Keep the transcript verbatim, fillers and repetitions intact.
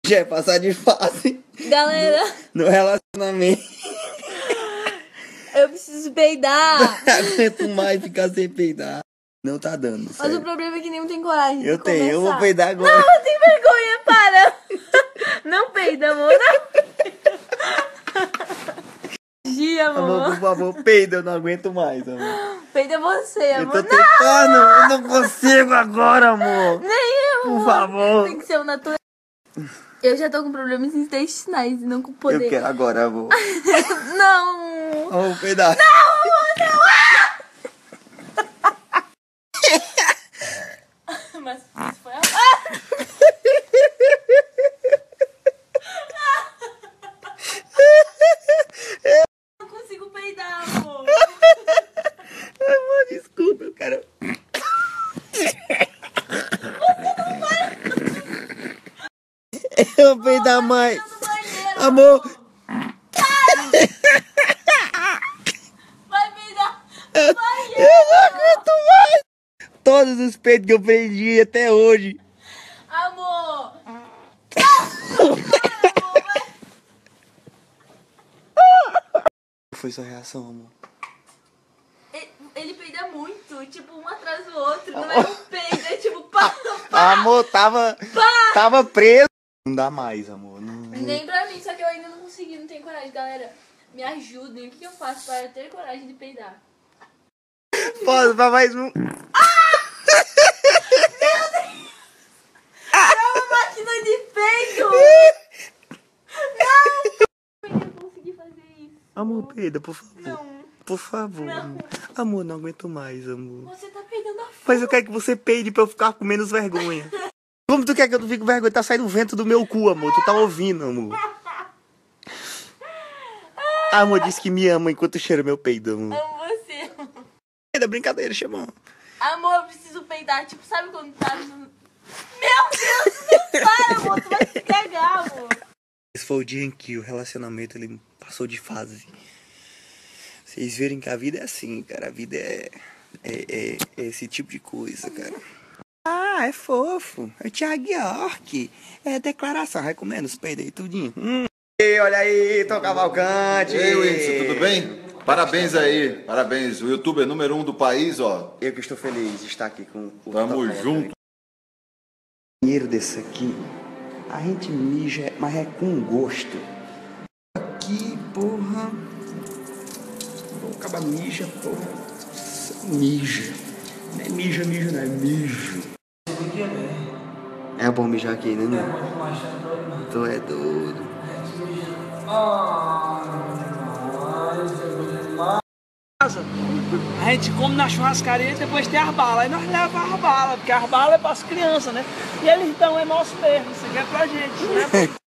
Já é passar de fase. Galera, No, no relacionamento. eu preciso peidar. Aguento mais ficar sem peidar. Não tá dando, Mas sério. o problema é que nenhum tem coragem de Eu tenho, começar. eu vou peidar agora. Não, eu tenho vergonha, para. Não peida, amor. Não. Gia, amor. Amor, por favor, peida, eu não aguento mais, amor. Peida você, amor. Eu tô tentando, eu não consigo agora, amor. Nem eu, Por amor. favor. Tem que ser o natural. Eu já tô com problemas intestinais e não com poder. Eu quero agora, amor. Não. Vamos peidar. Não, amor, não. Mas isso foi a... Eu não consigo peidar, amor. Amor, desculpa, eu quero... Eu vou peidar mais. Amor. Vai peidar. Vai, Eu não aguento mais. Todos os peitos que eu prendi até hoje. amor. Qual foi sua reação, amor? Ele, ele peida muito, tipo, um atrás do outro. Não é um peido, é tipo, pá, Ah, amor, tava... pá. Tava preso. Não dá mais, amor. Não... Nem pra mim, só que eu ainda não consegui, não tenho coragem. Galera, me ajudem. O que eu faço para ter coragem de peidar? Posso pra mais um? É uma máquina de peido! Não! Eu não consegui fazer isso. Amor, peida, por favor. Não. Por favor. Não. Amor. Amor, não aguento mais, amor. Você tá peidando a fogo. Mas eu quero que você peide pra eu ficar com menos vergonha. Como tu quer que eu não fique com vergonha? Tá saindo vento do meu cu, amor. Tu tá ouvindo, amor. Ah, amor, disse que me ama enquanto cheira meu peido, amor. Amo você. É brincadeira, chamou. Amor, eu preciso peidar. Tipo, sabe quando tá no... Meu Deus, não para, amor. Tu vai se cagar, amor. Esse foi o dia em que o relacionamento ele passou de fase. Vocês verem que a vida é assim, cara. A vida é, é, é, é esse tipo de coisa, cara. Ah, é fofo. É o Thiago York. É declaração. Vai comendo os peidos aí, tudinho. Hum. E olha aí, Tom Cavalcante. Ei, Whindersson, tudo bem? Parabéns aí, parabéns. O youtuber número um do país, ó. Eu que estou feliz de estar aqui com o Tamo Tom Cavalcante. junto. Dinheiro desse aqui, a gente mija, mas é com gosto. Aqui, porra. O caba mija, porra. Mija. Não é mija, mija, não é mijo. É bom mijar aqui, né? Tu é doido. A gente come na churrascaria e depois tem as balas. Aí nós levamos as balas, porque as balas é para as crianças, né? E eles dão é nosso mesmo, isso aqui é pra gente, né?